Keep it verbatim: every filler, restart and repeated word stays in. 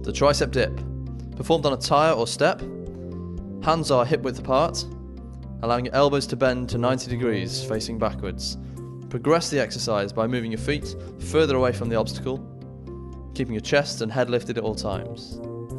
The tricep dip, performed on a tire or step. Hands are hip width apart, allowing your elbows to bend to ninety degrees facing backwards. Progress the exercise by moving your feet further away from the obstacle, keeping your chest and head lifted at all times.